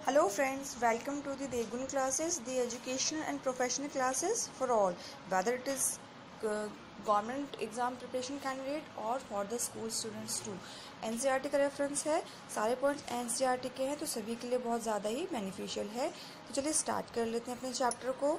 Hello friends, welcome to the Degun classes, the educational and professional classes for all, whether it is government exam preparation candidate or for the school students too. NCERT का reference है, सारे points NCERT के हैं तो सभी के लिए बहुत ज़्यादा ही बेनिफिशियल है। तो चलिए स्टार्ट कर लेते हैं अपने चैप्टर को।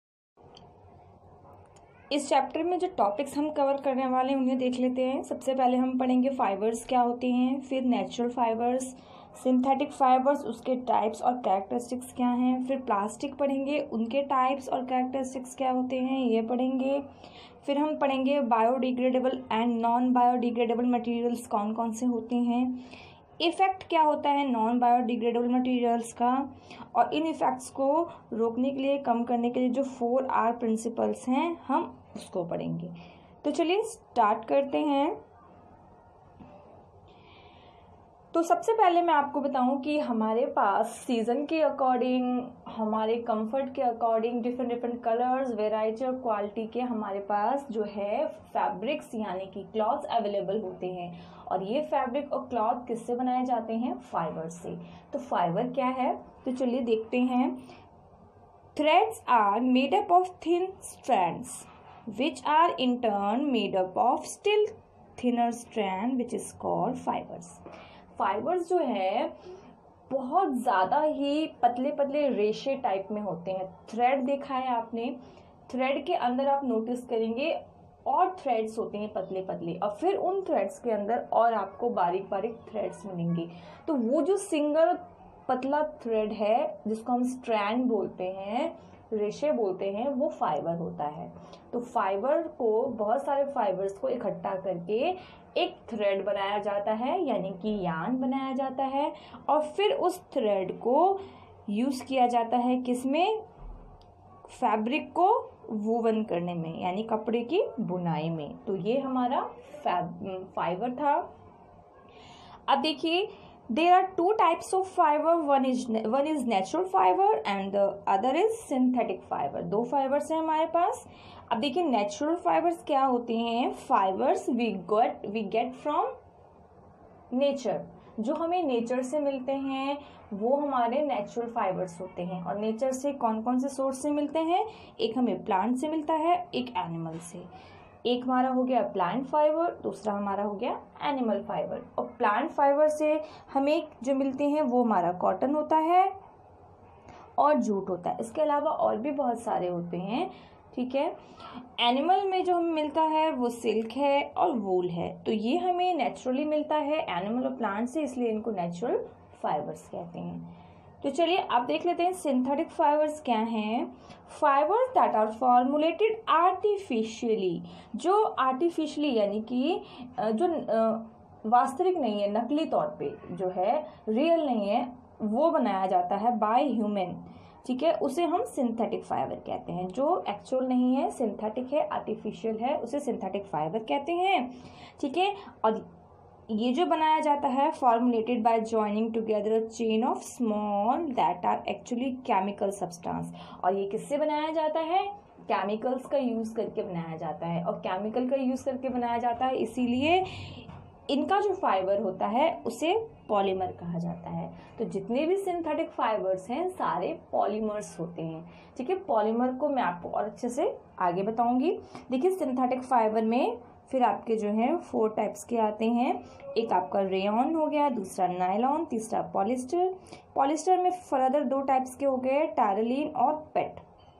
इस चैप्टर में जो टॉपिक्स हम कवर करने वाले हैं उन्हें देख लेते हैं। सबसे पहले हम पढ़ेंगे फाइबर्स क्या होते हैं, फिर नेचुरल फाइबर्स, सिंथेटिक फाइबर्स, उसके टाइप्स और कैरेक्टरिस्टिक्स क्या हैं, फिर प्लास्टिक पढ़ेंगे, उनके टाइप्स और कैरेक्टरिस्टिक्स क्या होते हैं ये पढ़ेंगे। फिर हम पढ़ेंगे biodegradable and non biodegradable materials कौन कौन से होते हैं, इफ़ेक्ट क्या होता है नॉन बायोडिग्रेडेबल मटेरियल्स का, और इन इफ़ेक्ट्स को रोकने के लिए, कम करने के लिए जो 4R प्रिंसिपल्स हैं हम उसको पढ़ेंगे। तो चलिए स्टार्ट करते हैं। तो सबसे पहले मैं आपको बताऊं कि हमारे पास सीज़न के अकॉर्डिंग, हमारे कंफर्ट के अकॉर्डिंग डिफरेंट कलर्स, वेराइटी और क्वालिटी के हमारे पास जो है फैब्रिक्स यानी कि क्लॉथ्स अवेलेबल होते हैं। और ये फैब्रिक और क्लॉथ किससे बनाए जाते हैं? फाइबर से। तो फाइबर क्या है तो चलिए देखते हैं। Threads are made up of thin strands which are in turn made up of still thinner strand which is called fibres. Fibres जो है बहुत ज़्यादा ही पतले पतले रेशे टाइप में होते हैं। थ्रेड देखा है आपने, थ्रेड के अंदर आप नोटिस करेंगे और थ्रेड्स होते हैं पतले पतले, और फिर उन थ्रेड्स के अंदर और आपको बारीक बारीक थ्रेड्स मिलेंगे। तो वो जो सिंगल पतला थ्रेड है जिसको हम स्ट्रैंड बोलते हैं, रेशे बोलते हैं, वो फाइबर होता है। तो फाइबर को, बहुत सारे फाइबर्स को इकट्ठा करके एक थ्रेड बनाया जाता है यानी कि यार्न बनाया जाता है, और फिर उस थ्रेड को यूज़ किया जाता है किसमें? फैब्रिक को वूवन करने में यानी कपड़े की बुनाई में। तो ये हमारा फाइबर था। अब देखिए, there are two types of fiber, one is natural fiber and the other is synthetic fiber। दो फाइबर्स हैं हमारे पास। अब देखिए नेचुरल फाइबर्स क्या होते हैं? Fibres we get from nature, जो हमें नेचर से मिलते हैं वो हमारे नेचुरल फाइबर्स होते हैं। और नेचर से कौन कौन से सोर्स से मिलते हैं? एक हमें प्लांट से मिलता है, एक एनिमल से। एक हमारा हो गया प्लांट फाइबर, दूसरा हमारा हो गया एनिमल फाइबर। और प्लांट फाइबर से हमें जो मिलते हैं वो हमारा कॉटन होता है और जूट होता है। इसके अलावा और भी बहुत सारे होते हैं, ठीक है। एनिमल में जो हमें मिलता है वो सिल्क है और वूल है। तो ये हमें नेचुरली मिलता है एनिमल और प्लांट से, इसलिए इनको नेचुरल फाइबर्स कहते हैं। तो चलिए आप देख लेते हैं सिंथेटिक फाइबर्स क्या हैं। Fibres that are formulated artificially, जो आर्टिफिशियली यानी कि जो वास्तविक नहीं है, नकली तौर पे जो है, रियल नहीं है, वो बनाया जाता है बाय ह्यूमन, ठीक है, उसे हम सिंथेटिक फाइबर कहते हैं। जो एक्चुअल नहीं है, सिंथेटिक है, आर्टिफिशियल है, उसे सिंथेटिक फाइबर कहते हैं, ठीक है। और ये जो बनाया जाता है formulated by joining together a chain of small that are actually chemical substance. और ये किससे बनाया जाता है? केमिकल्स का यूज़ करके बनाया जाता है। और केमिकल का यूज़ करके बनाया जाता है इसीलिए इनका जो फाइबर होता है उसे पॉलीमर कहा जाता है। तो जितने भी सिंथेटिक फाइबर्स हैं सारे पॉलीमर्स होते हैं, ठीक है। पॉलीमर को मैं आपको और अच्छे से आगे बताऊंगी। देखिए सिंथेटिक फाइबर में फिर आपके जो हैं 4 टाइप्स के आते हैं। एक आपका रेयॉन हो गया, दूसरा नायलॉन, तीसरा पॉलिस्टर। पॉलिस्टर में फर्दर 2 टाइप्स के हो गए, टायरलीन और पेट।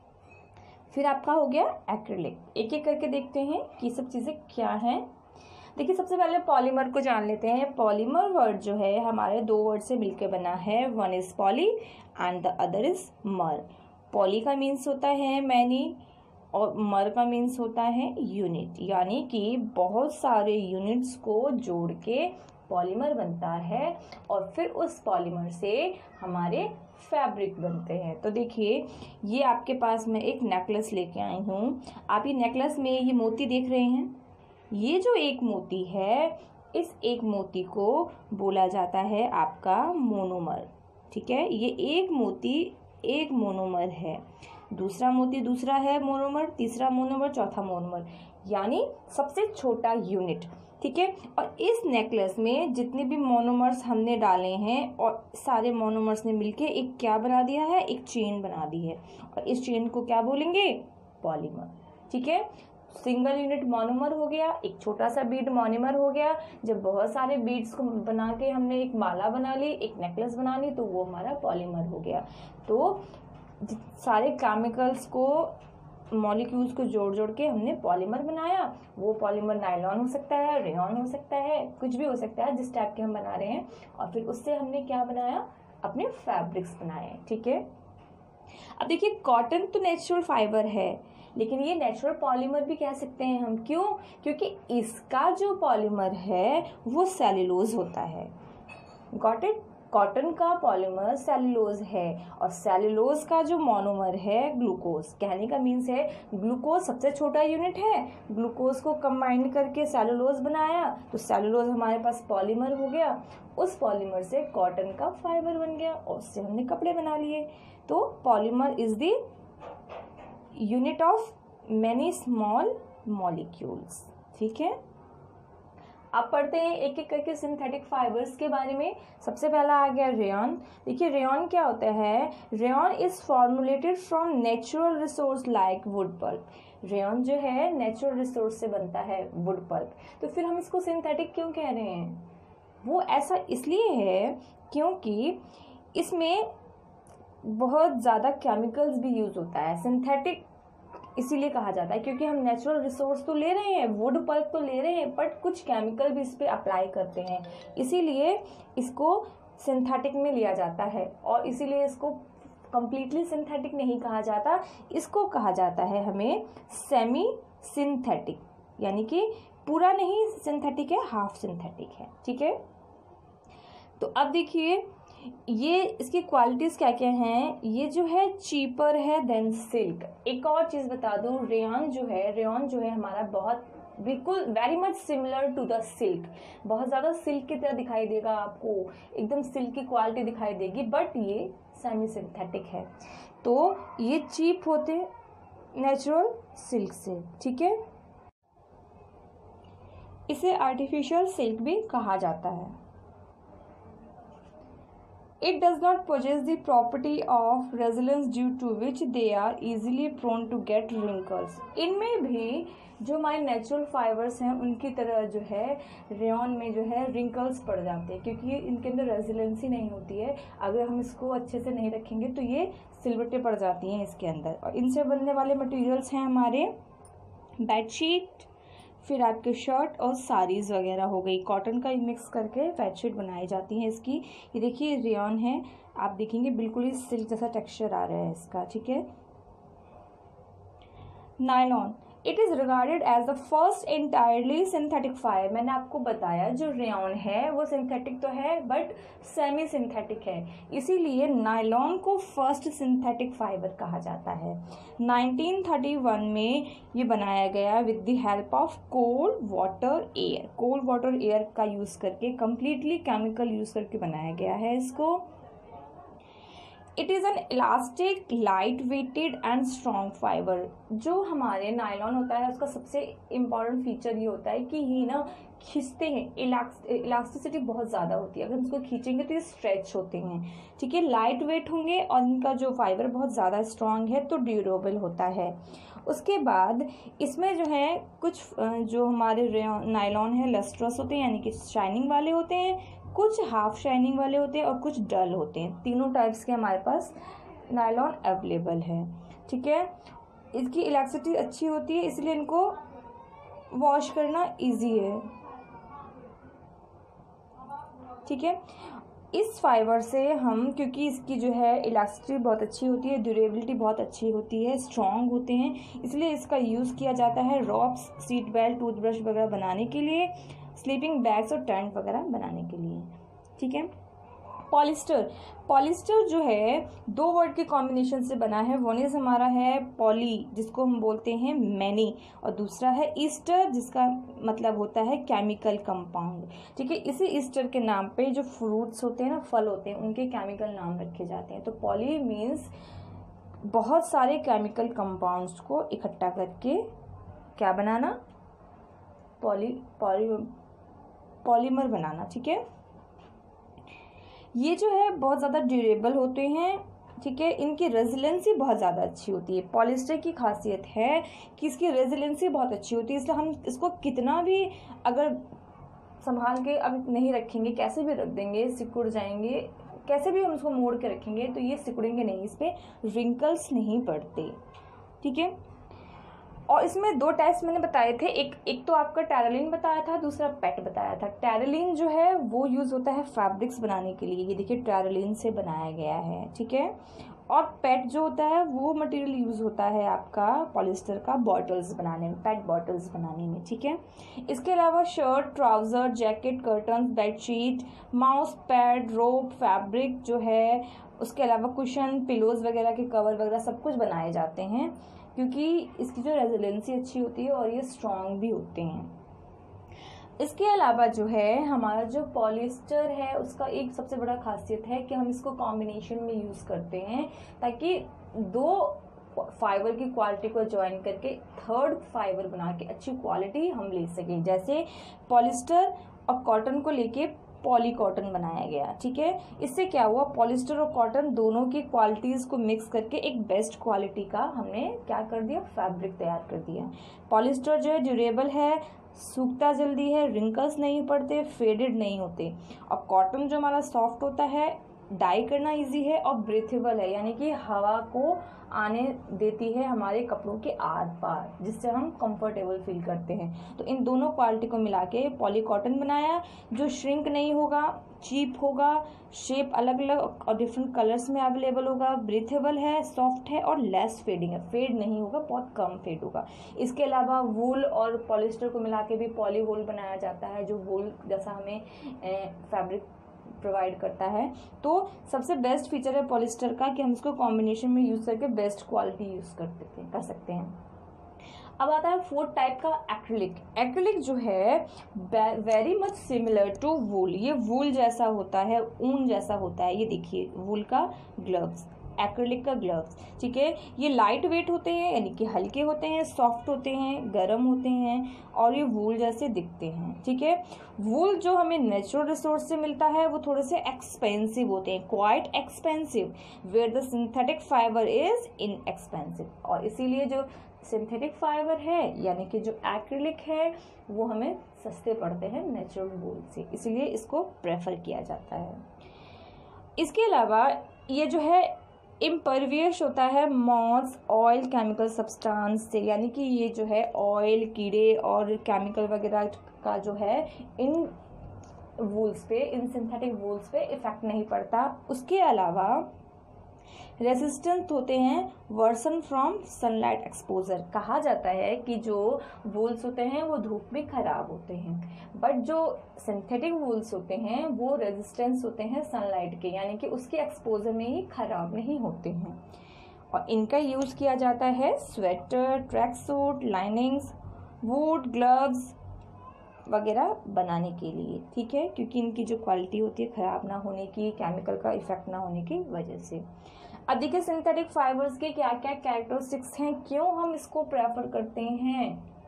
फिर आपका हो गया एक्रिलिक। एक एक करके देखते हैं कि सब चीज़ें क्या हैं। देखिए सबसे पहले पॉलीमर को जान लेते हैं। पॉलीमर वर्ड जो है हमारे 2 वर्ड से मिलकर बना है, one is poly and the other is mer. Poly का मीन्स होता है मैनी और मर का मीन्स होता है यूनिट, यानी कि बहुत सारे यूनिट्स को जोड़ के पॉलीमर बनता है और फिर उस पॉलीमर से हमारे फैब्रिक बनते हैं। तो देखिए ये आपके पास मैं एक नेकलेस लेके आई हूँ। आप ये नेकलेस में ये मोती देख रहे हैं, ये जो एक मोती है, इस एक मोती को बोला जाता है आपका मोनोमर, ठीक है। ये एक मोती एक मोनोमर है, दूसरा मोती दूसरा है मोनोमर, तीसरा मोनोमर, चौथा मोनोमर, यानी सबसे छोटा यूनिट, ठीक है। और इस नेकलेस में जितने भी मोनोमर्स हमने डाले हैं और सारे मोनोमर्स ने मिलके एक क्या बना दिया है, एक चेन बना दी है, और इस चेन को क्या बोलेंगे, पॉलीमर। ठीक है, सिंगल यूनिट मोनोमर हो गया, एक छोटा सा बीड मोनोमर हो गया। जब बहुत सारे बीड्स को बना के हमने एक माला बना ली, एक नेकलेस बना ली, तो वो हमारा पॉलीमर हो गया। तो सारे केमिकल्स को, मॉलिक्यूल्स को जोड़ जोड़ के हमने पॉलीमर बनाया। वो पॉलीमर नायलॉन हो सकता है, रेयॉन हो सकता है, कुछ भी हो सकता है जिस टाइप के हम बना रहे हैं। और फिर उससे हमने क्या बनाया, अपने फैब्रिक्स बनाए। ठीक है, अब देखिए कॉटन तो नेचुरल फाइबर है, लेकिन ये नेचुरल पॉलीमर भी कह सकते हैं हम। क्यों? क्योंकि इसका जो पॉलीमर है वो सेल्यूलोज होता है। Got it? कॉटन का पॉलीमर सेल्यूलोज है, और सेल्यूलोज का जो मोनोमर है ग्लूकोज। कहने का मीन्स है ग्लूकोज सबसे छोटा यूनिट है, ग्लूकोज को कंबाइन करके सेल्यूलोज बनाया, तो सेल्यूलोज हमारे पास पॉलीमर हो गया। उस पॉलीमर से कॉटन का फाइबर बन गया और उससे हमने कपड़े बना लिए। तो polymer is the unit of many small molecules. ठीक है, अब पढ़ते हैं एक एक करके सिंथेटिक फाइबर्स के बारे में। सबसे पहला आ गया रेयॉन। देखिए रेयॉन क्या होता है, rayon is formulated from natural resource like wood pulp. Rayon जो है नेचुरल रिसोर्स से बनता है, वुड पल्प। तो फिर हम इसको सिंथेटिक क्यों कह रहे हैं? वो ऐसा इसलिए है क्योंकि इसमें बहुत ज़्यादा केमिकल्स भी यूज होता है। सिंथेटिक इसीलिए कहा जाता है क्योंकि हम नेचुरल रिसोर्स तो ले रहे हैं, वुड पल्प तो ले रहे हैं, बट कुछ केमिकल भी इस पे अप्लाई करते हैं, इसीलिए इसको सिंथेटिक में लिया जाता है। और इसीलिए इसको कंप्लीटली सिंथेटिक नहीं कहा जाता, इसको कहा जाता है हमें सेमी सिंथेटिक, यानी कि पूरा नहीं सिंथेटिक है, हाफ सिंथेटिक है। ठीक है, तो अब देखिए ये इसकी क्वालिटीज क्या क्या हैं। ये जो है चीपर है देन सिल्क। एक और चीज बता दूं, रेयॉन जो है हमारा बहुत बिल्कुल very much similar to the silk. बहुत ज्यादा सिल्क की तरह दिखाई देगा आपको, एकदम सिल्क की क्वालिटी दिखाई देगी, बट ये सेमी सिंथेटिक है। तो ये चीप होते नेचुरल सिल्क से। ठीक है, इसे आर्टिफिशियल सिल्क भी कहा जाता है। It does not possess the property of resilience due to which they are easily prone to get wrinkles. इनमें भी जो हमारे नेचुरल फाइबर्स हैं उनकी तरह जो है रेयॉन में जो है रिंकल्स पड़ जाते हैं, क्योंकि इनके अंदर रेजिलेंसी नहीं होती है। अगर हम इसको अच्छे से नहीं रखेंगे तो ये सिलवटें पड़ जाती हैं इसके अंदर। और इनसे बनने वाले मटेरियल्स हैं हमारे बेडशीट, फिर आपके शर्ट और साड़ीज़ वगैरह हो गई। कॉटन का मिक्स करके बेडशीट बनाई जाती हैं इसकी। ये देखिए रेयॉन है, आप देखेंगे बिल्कुल ही सिल्क जैसा टेक्सचर आ रहा है इसका। ठीक है, nylon, it is regarded as the first entirely synthetic fibre. मैंने आपको बताया जो रेयॉन है वो सिंथेटिक तो है बट सेमी सिंथेटिक है, इसीलिए नायलॉन को फर्स्ट सिंथेटिक फाइबर कहा जाता है। 1931 में ये बनाया गया with the help of cold water air. Cold water air का यूज़ करके, कंप्लीटली केमिकल यूज़ करके बनाया गया है इसको। It is an elastic, light weighted and strong fibre. जो हमारे नायलॉन होता है उसका सबसे इम्पॉर्टेंट फीचर ये होता है कि ये ना खींचते हैं, इलास्टिसिटी बहुत ज़्यादा होती है। अगर हम इसको खींचेंगे तो ये स्ट्रेच होते हैं। ठीक है, लाइट वेट होंगे और इनका जो फाइबर बहुत ज़्यादा स्ट्रॉन्ग है तो ड्यूरेबल होता है। उसके बाद इसमें जो है कुछ जो हमारे नायलॉन है लस्ट्रस होते हैं, यानी कि शाइनिंग वाले होते हैं, कुछ हाफ शाइनिंग वाले होते हैं और कुछ डल होते हैं। तीनों टाइप्स के हमारे पास नायलॉन अवेलेबल है। ठीक है, इसकी इलास्टिसिटी अच्छी होती है, इसलिए इनको वॉश करना इजी है। ठीक है, इस फाइबर से हम, क्योंकि इसकी जो है इलास्टिसिटी बहुत अच्छी होती है, ड्यूरेबिलिटी बहुत अच्छी होती है, स्ट्रॉन्ग होते हैं, इसलिए इसका यूज़ किया जाता है रॉप्स, सीट बेल्ट, टूथब्रश वगैरह बनाने के लिए, स्लीपिंग बैग्स और टेंट वगैरह बनाने के लिए। ठीक है, पॉलिस्टर, पॉलिस्टर जो है दो वर्ड के कॉम्बिनेशन से बना है। वन इज हमारा है पॉली, जिसको हम बोलते हैं मैनी, और दूसरा है ईस्टर, जिसका मतलब होता है केमिकल कंपाउंड। ठीक है, इसी ईस्टर के नाम पे जो फ्रूट्स होते हैं ना, फल होते हैं, उनके केमिकल नाम रखे जाते हैं। तो पॉली मीन्स बहुत सारे केमिकल कंपाउंड्स को इकट्ठा करके क्या बनाना, पॉलीमर बनाना, ठीक है। ये जो है बहुत ज़्यादा ड्यूरेबल होते हैं, ठीक है। इनकी रेजिलेंसी बहुत ज़्यादा अच्छी होती है। पॉलिस्टर की खासियत है कि इसकी रेजिलेंसी बहुत अच्छी होती है, इसलिए हम इसको कितना भी अगर संभाल के अब नहीं रखेंगे, कैसे भी रख देंगे सिकुड़ जाएंगे, कैसे भी हम उसको मोड़ के रखेंगे तो ये सिकुड़ेंगे नहीं, इस पर रिंकल्स नहीं पड़ते, ठीक है। और इसमें 2 टाइप्स मैंने बताए थे, एक तो आपका टेरेलिन बताया था, दूसरा पेट बताया था। टेरेलिन जो है वो यूज़ होता है फैब्रिक्स बनाने के लिए, ये देखिए टेरेलिन से बनाया गया है, ठीक है। और पेट जो होता है वो मटेरियल यूज़ होता है आपका पॉलिस्टर का बॉटल्स बनाने में, पेट बॉटल्स बनाने में, ठीक है। इसके अलावा shirt, trouser, jacket, curtains, bedsheet, mouse pad, rope, fabric जो है, उसके अलावा कुशन, पिलोज वगैरह के कवर वगैरह सब कुछ बनाए जाते हैं, क्योंकि इसकी जो रेजिलेंसी अच्छी होती है और ये स्ट्रॉन्ग भी होते हैं। इसके अलावा जो है हमारा जो पॉलिस्टर है उसका एक सबसे बड़ा खासियत है कि हम इसको कॉम्बिनेशन में यूज़ करते हैं, ताकि 2 फाइबर की क्वालिटी को ज्वाइन करके 3rd फाइबर बना के अच्छी क्वालिटी हम ले सकें। जैसे पॉलिस्टर और कॉटन को लेके पॉली कॉटन बनाया गया, ठीक है। इससे क्या हुआ, पॉलिस्टर और कॉटन दोनों की क्वालिटीज़ को मिक्स करके एक बेस्ट क्वालिटी का हमने क्या कर दिया, फैब्रिक तैयार कर दिया। पॉलिस्टर जो है ड्यूरेबल है, सूखता जल्दी है, रिंकल्स नहीं पड़ते, फेडेड नहीं होते। और कॉटन जो हमारा सॉफ्ट होता है, डाई करना इजी है और ब्रीथेबल है, यानी कि हवा को आने देती है हमारे कपड़ों के आर पार, जिससे हम कंफर्टेबल फील करते हैं। तो इन दोनों क्वालिटी को मिला के पॉली कॉटन बनाया, जो श्रिंक नहीं होगा, चीप होगा, शेप अलग अलग और डिफरेंट कलर्स में अवेलेबल होगा, ब्रीथेबल है, सॉफ्ट है और लेस फेडिंग है, फेड नहीं होगा, बहुत कम फेड होगा। इसके अलावा वूल और पॉलिस्टर को मिला के भी पॉली वूल बनाया जाता है, जो वूल जैसा हमें फैब्रिक प्रोवाइड करता है। तो सबसे बेस्ट फीचर है पॉलिस्टर का कि हम इसको कॉम्बिनेशन में यूज़ करके बेस्ट क्वालिटी यूज़ कर सकते हैं। अब आता है 4th टाइप का एक्रिलिक। एक्रिलिक जो है very much similar to wool, ये वूल जैसा होता है, ऊन जैसा होता है। ये देखिए वूल का ग्लव्स, एक्रिलिक का ग्लव्स, ठीक है। ये लाइट वेट होते हैं, यानी कि हल्के होते हैं, सॉफ्ट होते हैं, गर्म होते हैं और ये वूल जैसे दिखते हैं, ठीक है। वूल जो हमें नेचुरल रिसोर्स से मिलता है वो थोड़े से एक्सपेंसिव होते हैं, quite expensive, where the synthetic fibre is inexpensive. और इसीलिए जो सिंथेटिक फाइबर है यानी कि जो एक्रिलिक है वो हमें सस्ते पड़ते हैं नेचुरल वूल से, इसलिए इसको प्रेफर किया जाता है। इसके अलावा ये जो है इम्परवियस होता है मॉस, ऑयल, केमिकल सब्सटेंस से, यानी कि ये जो है ऑयल, कीड़े और केमिकल वगैरह का जो है इन वूल्स पे, इन सिंथेटिक वूल्स पे इफेक्ट नहीं पड़ता। उसके अलावा रेसिस्टेंट होते हैं वर्सन फ्रॉम सनलाइट एक्सपोजर। कहा जाता है कि जो वूल्स होते हैं वो धूप में खराब होते हैं, बट जो सिंथेटिक वूल्स होते हैं वो रेजिस्टेंस होते हैं सनलाइट के, यानी कि उसके एक्सपोजर में ही खराब नहीं होते हैं। और इनका यूज़ किया जाता है sweater, track suit, linings, wood, gloves वगैरह बनाने के लिए, ठीक है, क्योंकि इनकी जो क्वालिटी होती है ख़राब ना होने की, केमिकल का इफेक्ट ना होने की वजह से। अब देखिए सिंथेटिक फाइबर्स के क्या क्या कैरेक्टरिस्टिक्स हैं, क्यों हम इसको प्रेफर करते हैं।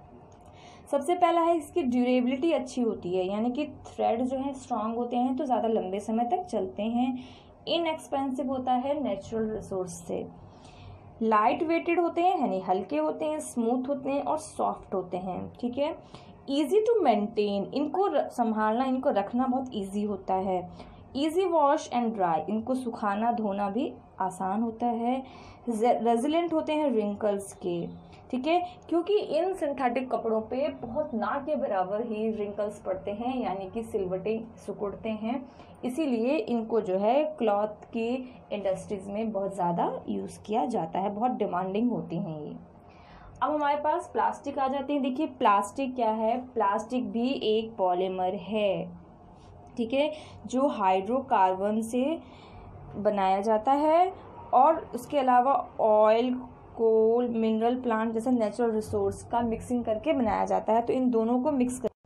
सबसे पहला है इसकी ड्यूरेबिलिटी अच्छी होती है, यानी कि थ्रेड जो है स्ट्रांग होते हैं तो ज़्यादा लंबे समय तक चलते हैं। इनएक्सपेंसिव होता है नेचुरल रिसोर्स से। लाइट वेटेड होते हैं, यानी हल्के होते हैं, स्मूथ होते हैं और सॉफ्ट होते हैं, ठीक है। ईजी टू मेंटेन, इनको संभालना, इनको रखना बहुत ईजी होता है। ईजी वॉश एंड ड्राई, इनको सुखाना धोना भी आसान होता है। रेजिलेंट होते हैं रिंकल्स के, ठीक है, क्योंकि इन सिंथेटिक कपड़ों पे बहुत ना के बराबर ही रिंकल्स पड़ते हैं, यानी कि सिलवटें सिकुड़ते हैं, इसीलिए इनको जो है क्लॉथ की इंडस्ट्रीज में बहुत ज़्यादा यूज़ किया जाता है, बहुत डिमांडिंग होती हैं ये। अब हमारे पास प्लास्टिक आ जाते हैं। देखिए प्लास्टिक क्या है, प्लास्टिक भी एक पॉलीमर है, ठीक है, जो हाइड्रोकार्बन से बनाया जाता है और उसके अलावा ऑयल, कोल, मिनरल प्लांट जैसे नेचुरल रिसोर्स का मिक्सिंग करके बनाया जाता है। तो इन दोनों को मिक्स कर,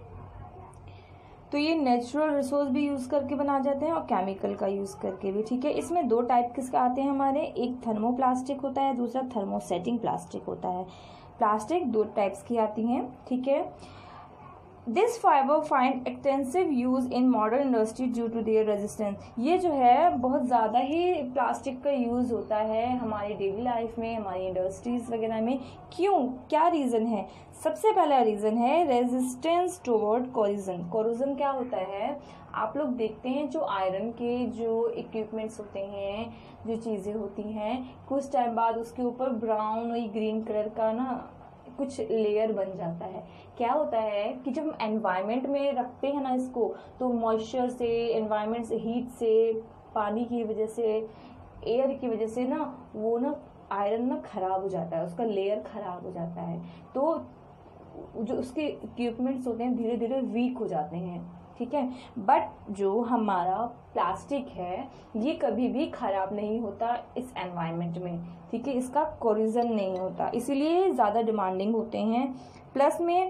तो ये नेचुरल रिसोर्स भी यूज़ करके बनाए जाते हैं और केमिकल का यूज़ करके भी, ठीक है। इसमें 2 टाइप किसके आते हैं हमारे, एक थर्मोप्लास्टिक होता है, दूसरा थर्मोसेटिंग प्लास्टिक होता है। प्लास्टिक 2 टाइप्स की आती हैं, ठीक है। This fibre find extensive use in modern industry due to their resistance. ये जो है बहुत ज़्यादा ही प्लास्टिक का यूज़ होता है हमारी डेली लाइफ में, हमारी इंडस्ट्रीज़ वगैरह में। क्यों, क्या रीज़न है? सबसे पहला रीज़न है रेजिस्टेंस टुवर्ड कोरोजन। कोरोजन क्या होता है, आप लोग देखते हैं जो आयरन के जो इक्विपमेंट्स होते हैं, जो चीज़ें होती हैं, कुछ टाइम बाद उसके ऊपर ब्राउन और ग्रीन कलर का ना कुछ लेयर बन जाता है। क्या होता है कि जब हम एनवायरनमेंट में रखते हैं ना इसको, तो मॉइस्चर से, एनवायरनमेंट से, हीट से, पानी की वजह से, एयर की वजह से ना वो ना आयरन ना खराब हो जाता है, उसका लेयर खराब हो जाता है। तो जो उसके इक्विपमेंट्स होते हैं धीरे धीरे वीक हो जाते हैं, ठीक है। बट जो हमारा प्लास्टिक है ये कभी भी खराब नहीं होता इस एनवायरनमेंट में, ठीक है। इसका कोरोजन नहीं होता, इसीलिए ज़्यादा डिमांडिंग होते हैं। प्लस में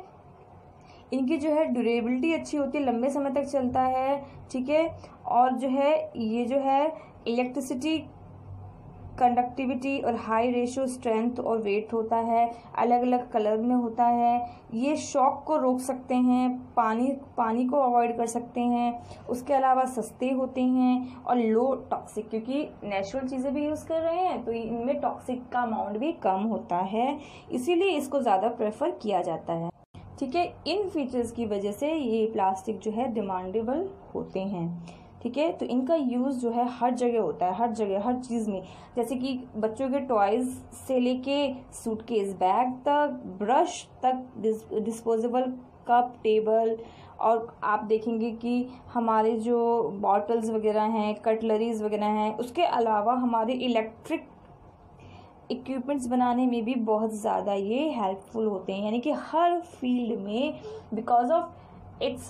इनकी जो है ड्यूरेबिलिटी अच्छी होती है, लंबे समय तक चलता है, ठीक है। और जो है ये जो है इलेक्ट्रिसिटी कंडक्टिविटी और हाई रेशियो स्ट्रेंथ और वेट होता है, अलग अलग कलर में होता है। ये शॉक को रोक सकते हैं, पानी को अवॉइड कर सकते हैं। उसके अलावा सस्ते होते हैं और लो टॉक्सिक, क्योंकि नेचुरल चीज़ें भी यूज़ कर रहे हैं तो इनमें टॉक्सिक का अमाउंट भी कम होता है, इसीलिए इसको ज़्यादा प्रेफर किया जाता है, ठीक है। इन फीचर्स की वजह से ये प्लास्टिक जो है डिमांडेबल होते हैं, ठीक है। तो इनका यूज़ जो है हर जगह होता है, हर जगह, हर चीज़ में। जैसे कि बच्चों के टॉयज़ से लेके सूटकेस बैग तक, ब्रश तक, डिस्पोजेबल कप, टेबल, और आप देखेंगे कि हमारे जो बॉटल्स वगैरह हैं, कटलरीज वगैरह हैं, उसके अलावा हमारे इलेक्ट्रिक इक्विपमेंट्स बनाने में भी बहुत ज़्यादा ये हेल्पफुल होते हैं, यानी कि हर फील्ड में बिकॉज ऑफ इट्स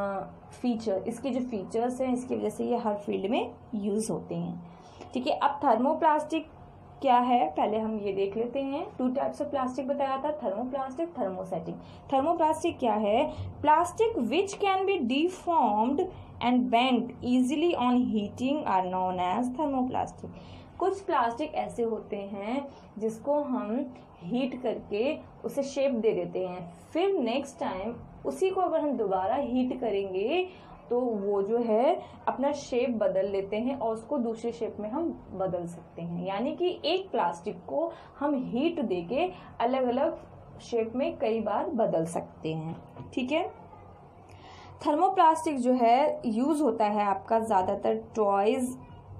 फीचर, इसके जो फीचर्स हैं इसकी वजह से ये हर फील्ड में यूज़ होते हैं, ठीक है। अब थर्मोप्लास्टिक क्या है पहले हम ये देख लेते हैं। 2 टाइप्स ऑफ प्लास्टिक बताया था, थर्मोप्लास्टिक, थर्मोसेटिंग। थर्मोप्लास्टिक क्या है? Plastic which can be deformed and bent easily on heating are known as thermoplastic. कुछ प्लास्टिक ऐसे होते हैं जिसको हम हीट करके उसे शेप दे देते हैं, फिर नेक्स्ट टाइम उसी को अगर हम दोबारा हीट करेंगे तो वो जो है अपना शेप बदल लेते हैं और उसको दूसरे शेप में हम बदल सकते हैं। यानी कि एक प्लास्टिक को हम हीट देके अलग अलग शेप में कई बार बदल सकते हैं, ठीक है। थर्मोप्लास्टिक जो है यूज़ होता है आपका ज़्यादातर टॉयज़,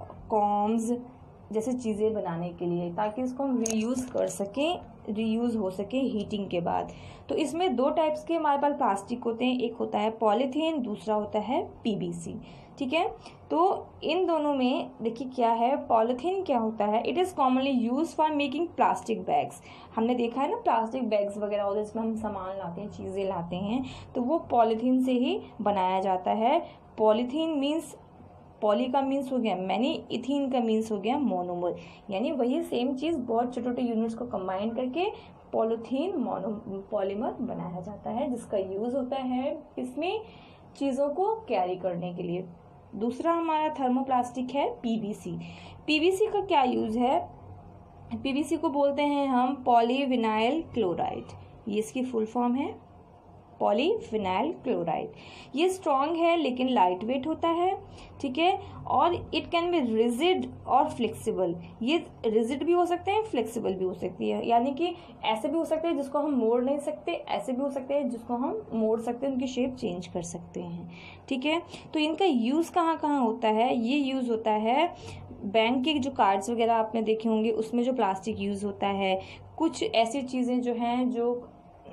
कॉम्स जैसे चीज़ें बनाने के लिए, ताकि इसको हम रीयूज़ कर सकें, रीयूज़ हो सके हीटिंग के बाद। तो इसमें 2 टाइप्स के हमारे पास प्लास्टिक होते हैं, एक होता है पॉलीथीन, दूसरा होता है पीवीसी, ठीक है। तो इन दोनों में देखिए क्या है, पॉलीथीन क्या होता है, it is commonly use for making plastic bags. हमने देखा है ना प्लास्टिक बैग्स वगैरह होते हैं जिसमें हम सामान लाते हैं, चीज़ें लाते हैं, तो वो पॉलीथीन से ही बनाया जाता है। पॉलीथीन मीन्स, पॉली का मीन्स हो गया मैनी, इथीन का मीन्स हो गया मोनोमर, यानी वही सेम चीज़ बहुत छोटे छोटे यूनिट्स को कंबाइन करके पॉलीथीन पॉलीमर बनाया जाता है, जिसका यूज़ होता है इसमें चीज़ों को कैरी करने के लिए। दूसरा हमारा थर्मोप्लास्टिक है पीवीसी। पीवीसी का क्या यूज़ है? पीवीसी को बोलते हैं हम पॉलीविनाइल क्लोराइड, ये इसकी फुल फॉर्म है पॉलीविनाइल क्लोराइड। ये स्ट्रॉन्ग है लेकिन लाइट वेट होता है, ठीक है, और इट कैन बी रिजिड और फ्लेक्सिबल। ये रिजिड भी हो सकते हैं, फ्लेक्सिबल भी हो सकती है, यानी कि ऐसे भी हो सकते हैं जिसको हम मोड़ नहीं सकते, ऐसे भी हो सकते हैं जिसको हम मोड़ सकते हैं, उनकी शेप चेंज कर सकते हैं, ठीक है। तो इनका यूज़ कहाँ कहाँ होता है? ये यूज़ होता है बैंक के जो कार्ड्स वगैरह आपने देखे होंगे उसमें जो प्लास्टिक यूज़ होता है, कुछ ऐसी चीज़ें जो हैं जो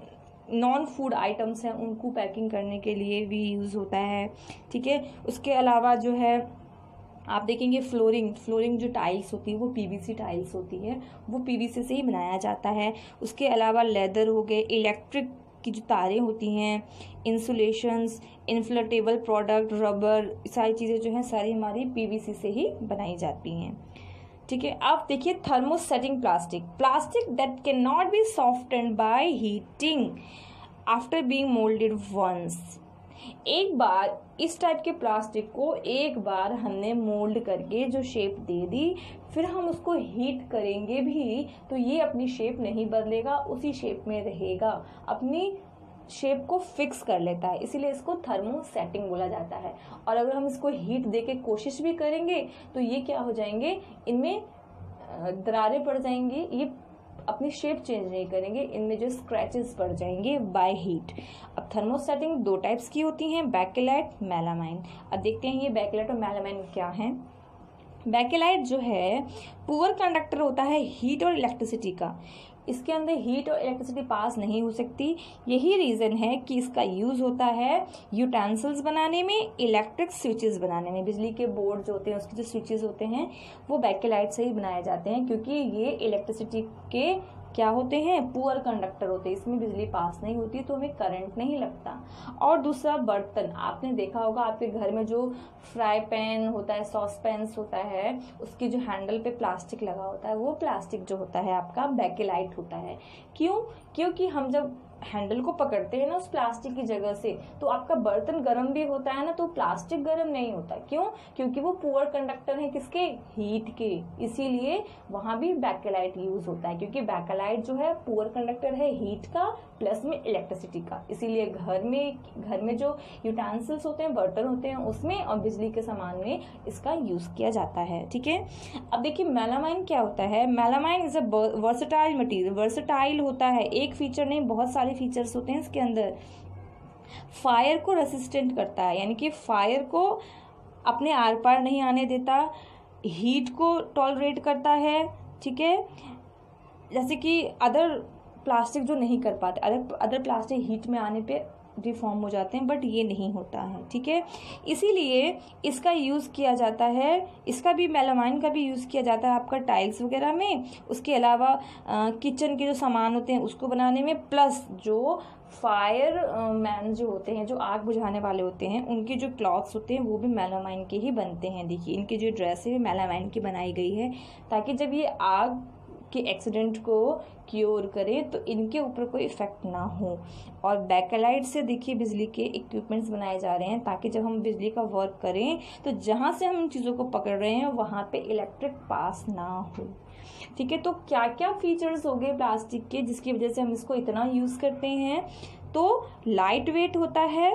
नॉन फूड आइटम्स हैं उनको पैकिंग करने के लिए भी यूज़ होता है, ठीक है। उसके अलावा जो है आप देखेंगे फ्लोरिंग जो टाइल्स होती है वो पीवीसी टाइल्स होती है, वो पीवीसी से ही बनाया जाता है। उसके अलावा लेदर हो गए, इलेक्ट्रिक की जो तारें होती हैं, इंसुलेशंस, इन्फ्लेटेबल प्रोडक्ट, रबर, सारी चीज़ें जो हैं सारी हमारी पीवीसी से ही बनाई जाती हैं, ठीक है। अब देखिए thermosetting plastic, plastic that can not be softened by heating after being moulded once. एक बार इस टाइप के प्लास्टिक को एक बार हमने मोल्ड करके जो शेप दे दी, फिर हम उसको हीट करेंगे भी तो ये अपनी शेप नहीं बदलेगा, उसी शेप में रहेगा, अपनी शेप को फिक्स कर लेता है, इसीलिए इसको थर्मोसेटिंग बोला जाता है। और अगर हम इसको हीट देके कोशिश भी करेंगे तो ये क्या हो जाएंगे, इनमें दरारें पड़ जाएंगी, ये अपनी शेप चेंज नहीं करेंगे, इनमें जो स्क्रैचेस पड़ जाएंगे बाय हीट। अब थर्मोसेटिंग दो टाइप्स की होती हैं, बेकेलाइट, मेलामाइन। अब देखते हैं ये बेकेलाइट और मेलामाइन क्या है। बेकेलाइट जो है पुअर कंडक्टर होता है हीट और इलेक्ट्रिसिटी का, इसके अंदर हीट और इलेक्ट्रिसिटी पास नहीं हो सकती। यही रीज़न है कि इसका यूज़ होता है यूटेंसिल्स बनाने में, इलेक्ट्रिक स्विचेस बनाने में। बिजली के बोर्ड जो होते हैं उसके जो स्विचेस होते हैं वो बेकेलाइट से ही बनाए जाते हैं, क्योंकि ये इलेक्ट्रिसिटी के क्या होते हैं, पुअर कंडक्टर होते हैं, इसमें बिजली पास नहीं होती तो हमें करंट नहीं लगता। और दूसरा बर्तन, आपने देखा होगा आपके घर में जो फ्राई पैन होता है, सॉस पैन्स होता है, उसकी जो हैंडल पे प्लास्टिक लगा होता है, वो प्लास्टिक जो होता है आपका बेकेलाइट होता है। क्यों? क्योंकि हम जब हैंडल को पकड़ते हैं ना उस प्लास्टिक की जगह से, तो आपका बर्तन गर्म भी होता है ना, तो प्लास्टिक गर्म नहीं होता। क्यों? क्योंकि वो पुअर कंडक्टर है किसके, हीट के, इसीलिए वहां भी बेकेलाइट यूज होता है, क्योंकि बेकेलाइट जो है पुअर कंडक्टर है हीट का प्लस में इलेक्ट्रिसिटी का। इसीलिए घर में जो यूटेंसिल्स होते हैं, बर्तन होते हैं, उसमें और बिजली के सामान में इसका यूज किया जाता है। ठीक है, अब देखिए मेलामाइन क्या होता है। Melamine is a versatile material, versatile होता है, एक फीचर नहीं बहुत सारे फीचर्स होते हैं इसके अंदर। फायर को रेसिस्टेंट करता है, यानी कि फायर को अपने आर पार नहीं आने देता, हीट को टॉलरेट करता है। ठीक है, जैसे कि अदर प्लास्टिक जो नहीं कर पाते, अदर प्लास्टिक हीट में आने पे डिफॉर्म हो जाते हैं, बट ये नहीं होता है। ठीक है, इसीलिए इसका यूज़ किया जाता है, इसका भी मेलामाइन का भी यूज़ किया जाता है आपका टाइल्स वगैरह में, उसके अलावा किचन के जो सामान होते हैं उसको बनाने में, प्लस जो फायर मैन जो होते हैं, जो आग बुझाने वाले होते हैं, उनके जो क्लॉथ्स होते हैं वो भी मेलामाइन के ही बनते हैं। देखिए इनकी जो ड्रेस है मेलामाइन की बनाई गई है, ताकि जब ये आग के एक्सीडेंट को क्योर करें तो इनके ऊपर कोई इफेक्ट ना हो। और बेकेलाइट से देखिए बिजली के इक्विपमेंट्स बनाए जा रहे हैं, ताकि जब हम बिजली का वर्क करें तो जहाँ से हम इन चीज़ों को पकड़ रहे हैं वहाँ पे इलेक्ट्रिक पास ना हो। ठीक है, तो क्या क्या फीचर्स हो गए प्लास्टिक के जिसकी वजह से हम इसको इतना यूज़ करते हैं। तो लाइट वेट होता है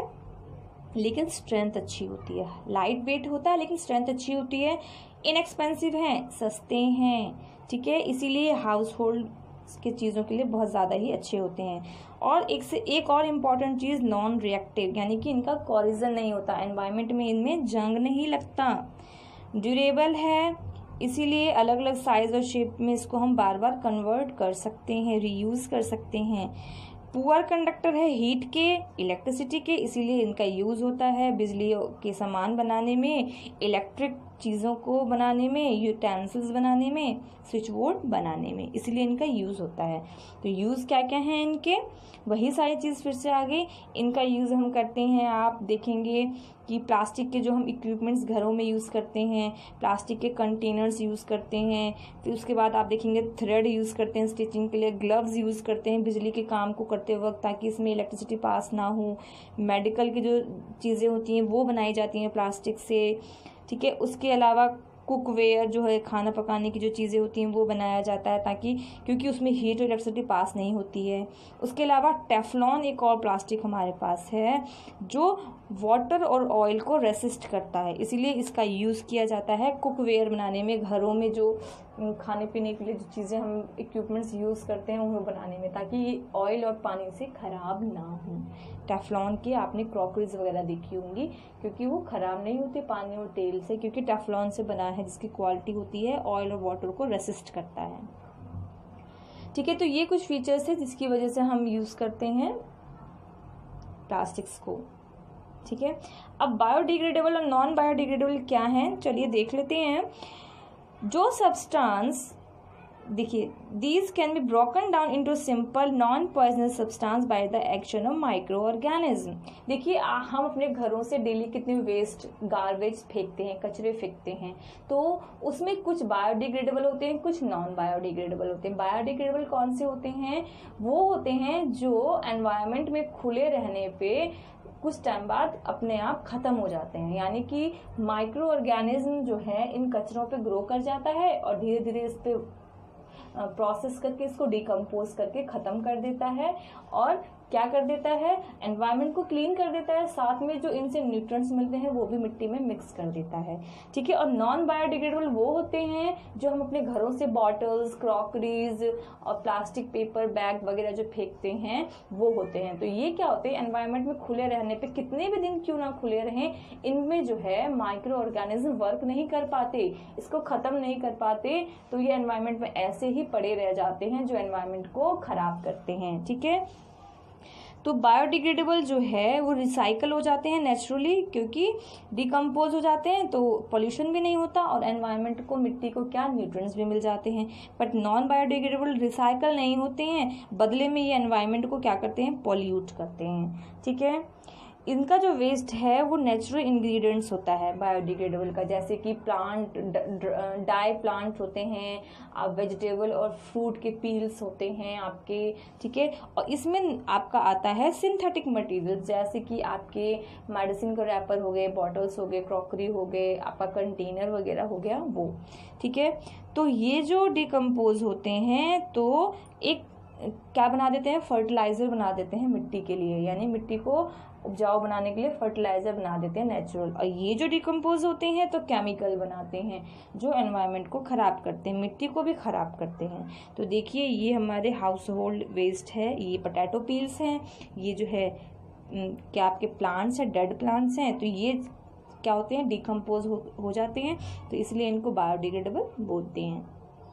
लेकिन स्ट्रेंथ अच्छी होती है, लाइट वेट होता है लेकिन स्ट्रेंथ अच्छी होती है, इनएक्सपेंसिव हैं, सस्ते हैं। ठीक है, इसीलिए हाउस होल्ड के चीज़ों के लिए बहुत ज़्यादा ही अच्छे होते हैं। और एक और इम्पॉर्टेंट चीज़, नॉन रिएक्टिव, यानी कि इनका कॉरिजन नहीं होता, एनवायरनमेंट में इनमें जंग नहीं लगता, ड्यूरेबल है, इसीलिए अलग अलग साइज और शेप में इसको हम बार बार कन्वर्ट कर सकते हैं, रीयूज़ कर सकते हैं। पुअर कंडक्टर है हीट के, इलेक्ट्रिसिटी के, इसीलिए इनका यूज़ होता है बिजली के सामान बनाने में, इलेक्ट्रिक चीज़ों को बनाने में, यूटेंसिल्स बनाने में, स्विच बोर्ड बनाने में, इसलिए इनका यूज़ होता है। तो यूज़ क्या क्या है इनके, वही सारी चीज़ फिर से आ गई। इनका यूज़ हम करते हैं, आप देखेंगे कि प्लास्टिक के जो हम इक्विपमेंट्स घरों में यूज़ करते हैं, प्लास्टिक के कंटेनर्स यूज़ करते हैं, फिर उसके बाद आप देखेंगे थ्रेड यूज़ करते हैं स्टिचिंग के लिए, ग्लव्स यूज़ करते हैं बिजली के काम को करते वक्त ताकि इसमें इलेक्ट्रिसिटी पास ना हो, मेडिकल की जो चीज़ें होती हैं वो बनाई जाती हैं प्लास्टिक से। ठीक है, उसके अलावा कुकवेयर जो है खाना पकाने की जो चीज़ें होती हैं वो बनाया जाता है, ताकि क्योंकि उसमें हीट और इलेक्ट्रिसिटी पास नहीं होती है। उसके अलावा टेफ्लॉन एक और प्लास्टिक हमारे पास है जो वाटर और ऑयल को रेसिस्ट करता है, इसीलिए इसका यूज़ किया जाता है कुकवेयर बनाने में, घरों में जो खाने पीने के लिए जो चीज़ें हम इक्विपमेंट्स यूज़ करते हैं उन्हें बनाने में, ताकि ये ऑयल और पानी से ख़राब ना हो। टेफ्लॉन की आपने क्रॉकरीज वगैरह देखी होंगी, क्योंकि वो ख़राब नहीं होती पानी और तेल से, क्योंकि टेफ्लॉन से बना है जिसकी क्वालिटी होती है ऑयल और वाटर को रेसिस्ट करता है। ठीक है, तो ये कुछ फीचर्स है जिसकी वजह से हम यूज़ करते हैं प्लास्टिक्स को। ठीक है, अब बायोडिग्रेडेबल और नॉन बायोडिग्रेडेबल क्या है, चलिए देख लेते हैं। जो सब्सटेंस, देखिए, these can be broken down into simple non poisonous substance by the action of micro organism. देखिए, हम अपने घरों से डेली कितने वेस्ट गार्बेज फेंकते हैं, कचरे फेंकते हैं, तो उसमें कुछ बायोडिग्रेडेबल होते हैं, कुछ नॉन बायोडिग्रेडेबल होते हैं। बायोडिग्रेडेबल कौन से होते हैं, वो होते हैं जो एनवायरनमेंट में खुले रहने पे कुछ टाइम बाद अपने आप खत्म हो जाते हैं, यानी कि माइक्रो ऑर्गेनिज्म जो है इन कचरों पे ग्रो कर जाता है और धीरे धीरे इस पे प्रोसेस करके इसको डिकम्पोज करके ख़त्म कर देता है, और क्या कर देता है, एनवायरनमेंट को क्लीन कर देता है, साथ में जो इनसे न्यूट्रिएंट्स मिलते हैं वो भी मिट्टी में मिक्स कर देता है, ठीक है। और नॉन बायोडिग्रेडेबल वो होते हैं जो हम अपने घरों से बॉटल्स, क्रॉकरीज और प्लास्टिक पेपर बैग वगैरह जो फेंकते हैं वो होते हैं। तो ये क्या होते हैं, एनवायरनमेंट में खुले रहने पे कितने भी दिन क्यों ना खुले रहें, इनमें जो है माइक्रो ऑर्गेनिज्म वर्क नहीं कर पाते, इसको खत्म नहीं कर पाते, तो ये एनवायरनमेंट में ऐसे ही पड़े रह जाते हैं जो एनवायरनमेंट को खराब करते हैं, ठीक है। तो बायोडिग्रेडेबल जो है वो रिसाइकल हो जाते हैं नेचुरली, क्योंकि डिकम्पोज हो जाते हैं तो पोल्यूशन भी नहीं होता और एनवायरनमेंट को, मिट्टी को क्या, न्यूट्रिएंट्स भी मिल जाते हैं। बट नॉन बायोडिग्रेडेबल रिसाइकल नहीं होते हैं, बदले में ये एनवायरनमेंट को क्या करते हैं, पॉल्यूट करते हैं, ठीक है। इनका जो वेस्ट है वो नेचुरल इंग्रेडिएंट्स होता है बायोडिग्रेडेबल का, जैसे कि प्लांट डाई प्लांट होते हैं, आप वेजिटेबल और फ्रूट के पील्स होते हैं आपके, ठीक है। और इसमें आपका आता है सिंथेटिक मटेरियल, जैसे कि आपके मेडिसिन का रैपर हो गए, बॉटल्स हो गए, क्रॉकरी हो गए, आपका कंटेनर वगैरह हो गया वो, ठीक है। तो ये जो डिकम्पोज होते हैं तो एक क्या बना देते हैं, फर्टिलाइजर बना देते हैं मिट्टी के लिए, यानी मिट्टी को उपजाऊ बनाने के लिए फर्टिलाइजर बना देते हैं नेचुरल। और ये जो डिकम्पोज होते हैं तो केमिकल बनाते हैं जो एनवायरनमेंट को ख़राब करते हैं, मिट्टी को भी ख़राब करते हैं। तो देखिए ये हमारे हाउस होल्ड वेस्ट है, ये पोटैटो पील्स हैं, ये जो है क्या आपके प्लांट्स हैं, डेड प्लांट्स हैं, तो ये क्या होते हैं, डिकम्पोज हो जाते हैं, तो इसलिए इनको बायोडिग्रेडेबल बोलते हैं,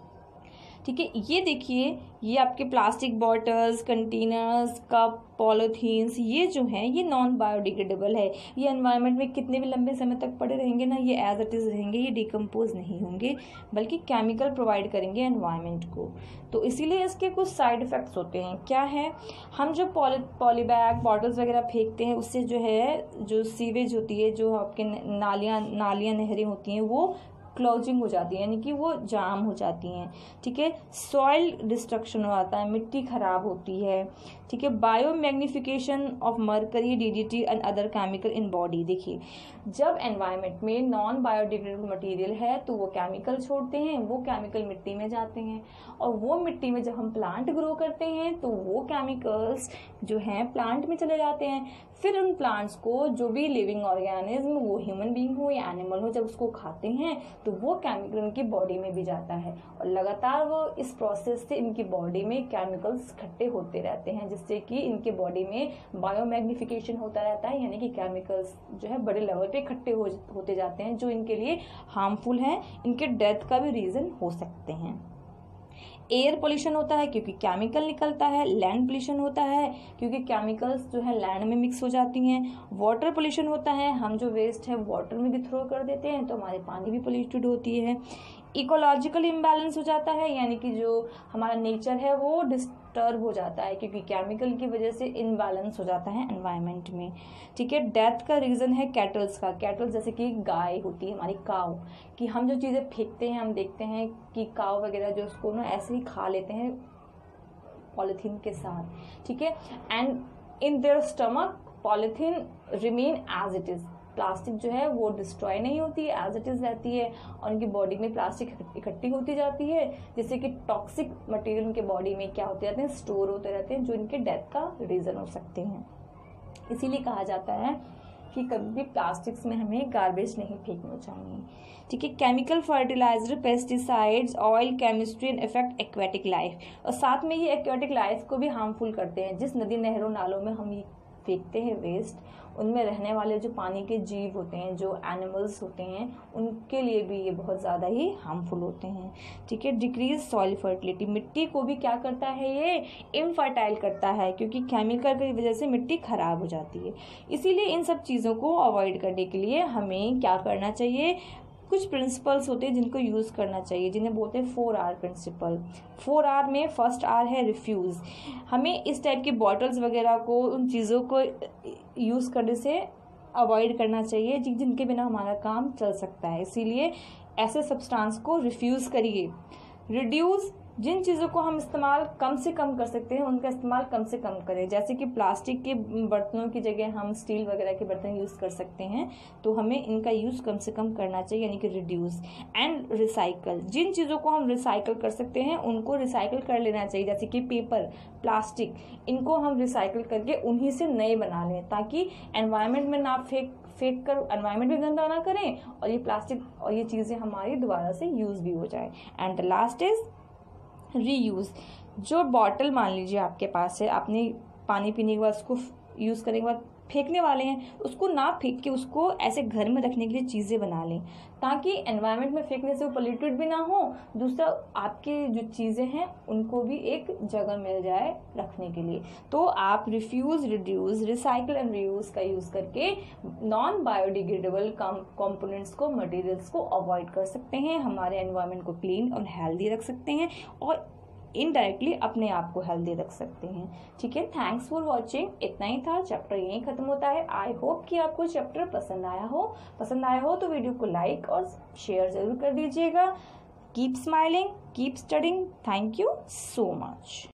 ठीक है। ये देखिए ये आपके plastic bottles, containers, cup, polythenes, ये जो हैं ये नॉन बायोडिग्रेडेबल है, ये एनवायरनमेंट में कितने भी लंबे समय तक पड़े रहेंगे ना, ये एज इट इज़ रहेंगे, ये डिकम्पोज नहीं होंगे, बल्कि केमिकल प्रोवाइड करेंगे एनवायरनमेंट को। तो इसीलिए इसके कुछ साइड इफ़ेक्ट्स होते हैं। क्या है, हम जो पॉली बैग, बॉटल्स वगैरह फेंकते हैं उससे जो है, जो सीवेज होती है, जो आपके नालियाँ नहरें होती हैं वो क्लोजिंग हो जाती है, यानी कि वो जाम हो जाती हैं, ठीक है। सॉइल डिस्ट्रक्शन हो जाता है, मिट्टी खराब होती है, ठीक है। Bio magnification of mercury, DDT and other chemical in body. देखिए जब एनवायरनमेंट में नॉन बायोडिग्रेडेबल मटेरियल है तो वो केमिकल छोड़ते हैं, वो केमिकल मिट्टी में जाते हैं, और वो मिट्टी में जब हम प्लांट ग्रो करते हैं तो वो केमिकल्स जो हैं प्लांट में चले जाते हैं। फिर उन प्लांट्स को जो भी लिविंग ऑर्गेनिज्म, वो ह्यूमन बीइंग हो या एनिमल हो, जब उसको खाते हैं तो वो केमिकल उनकी बॉडी में भी जाता है, और लगातार वो इस प्रोसेस से इनकी बॉडी में केमिकल्स इकट्ठे होते रहते हैं, जिससे कि इनके बॉडी में बायोमैग्निफिकेशन होता रहता है, यानी कि केमिकल्स जो है बड़े लेवल पे इकट्ठे होते जाते हैं, जो इनके लिए हार्मफुल हैं, इनके डेथ का भी रीज़न हो सकते हैं। एयर पोल्यूशन होता है क्योंकि केमिकल निकलता है, लैंड पोल्यूशन होता है क्योंकि केमिकल्स जो है लैंड में मिक्स हो जाती हैं, वाटर पोल्यूशन होता है, हम जो वेस्ट है वाटर में भी थ्रो कर देते हैं तो हमारे पानी भी पोल्यूटेड होती है। इकोलॉजिकल इम्बैलेंस हो जाता है, यानी कि जो हमारा नेचर है वो डिस्टर्ब हो जाता है क्योंकि केमिकल की वजह से इम्बैलेंस हो जाता है एनवायरनमेंट में, ठीक है। डेथ का रीज़न है कैटल्स का, कैटल्स जैसे कि गाय होती है हमारी, काव, कि हम जो चीज़ें फेंकते हैं, हम देखते हैं कि काव वगैरह जो उसको ना ऐसे ही खा लेते हैं पॉलीथीन के साथ, ठीक है। And in their stomach polythene remain as it is, plastic जो है वो डिस्ट्रॉय नहीं होती है, एज इट इज़ रहती है, और उनकी बॉडी में प्लास्टिक इकट्ठी होती जाती है, जिससे कि टॉक्सिक मटेरियल उनके बॉडी में क्या होते जाते हैं, स्टोर होते रहते हैं, जो इनके डेथ का रीज़न हो सकते हैं। इसीलिए कहा जाता है कि कभी भी प्लास्टिक्स में हमें गार्बेज नहीं फेंकना चाहिए, ठीक है। Chemical fertiliser, pesticides, oil, chemistry and effect aquatic life, और साथ में ये एक्वेटिक लाइफ को भी हार्मफुल करते हैं। जिस नदी नहरों नालों में हम ये फेंकते हैं वेस्ट, उनमें रहने वाले जो पानी के जीव होते हैं, जो एनिमल्स होते हैं, उनके लिए भी ये बहुत ज़्यादा ही हार्मफुल होते हैं, ठीक है। डिक्रीज सॉइल फर्टिलिटी, मिट्टी को भी क्या करता है, ये इनफर्टाइल करता है क्योंकि केमिकल की वजह से मिट्टी खराब हो जाती है। इसीलिए इन सब चीज़ों को अवॉइड करने के लिए हमें क्या करना चाहिए, कुछ प्रिंसिपल्स होते हैं जिनको यूज़ करना चाहिए, जिन्हें बोलते हैं 4R प्रिंसिपल। 4R में फर्स्ट R है रिफ्यूज़, हमें इस टाइप की बॉटल्स वगैरह को, उन चीज़ों को यूज़ करने से अवॉइड करना चाहिए जिनके बिना हमारा काम चल सकता है, इसीलिए ऐसे सब्सटेंस को रिफ्यूज़ करिए। रिड्यूस जिन चीज़ों को हम इस्तेमाल कम से कम कर सकते हैं उनका इस्तेमाल कम से कम करें। जैसे कि प्लास्टिक के बर्तनों की जगह हम स्टील वगैरह के बर्तन यूज़ कर सकते हैं, तो हमें इनका यूज़ कम से कम करना चाहिए, यानी कि रिड्यूस एंड रिसाइकल। जिन चीज़ों को हम रिसाइकल कर सकते हैं उनको रिसाइकल कर लेना चाहिए, जैसे कि पेपर, प्लास्टिक, इनको हम रिसाइकल करके उन्हीं से नए बना लें, ताकि एनवायरनमेंट में ना फेंक कर एनवायरनमेंट भी गंदा ना करें और ये प्लास्टिक और ये चीज़ें हमारी दोबारा से यूज़ भी हो जाए। And the last is reuse. जो बॉटल मान लीजिए आपके पास है, आपने पानी पीने के बाद उसको यूज़ करने के बाद फेंकने वाले हैं, उसको ना फेंक के उसको ऐसे घर में रखने के लिए चीज़ें बना लें, ताकि एनवायरनमेंट में फेंकने से वो पोल्यूटेड भी ना हो, दूसरा आपके जो चीज़ें हैं उनको भी एक जगह मिल जाए रखने के लिए। तो आप refuse, reduce, recycle and reuse का यूज़ करके नॉन बायोडिग्रेडेबल कंपोनेंट्स को, मटेरियल्स को अवॉइड कर सकते हैं, हमारे एनवायरनमेंट को क्लीन और हेल्दी रख सकते हैं और इनडायरेक्टली अपने आप को हेल्दी रख सकते हैं। ठीक है, थैंक्स फॉर वॉचिंग। इतना ही था, चैप्टर यहीं खत्म होता है। आई होप कि आपको चैप्टर पसंद आया हो तो वीडियो को लाइक और शेयर जरूर कर दीजिएगा। Keep smiling, keep studying. Thank you so much.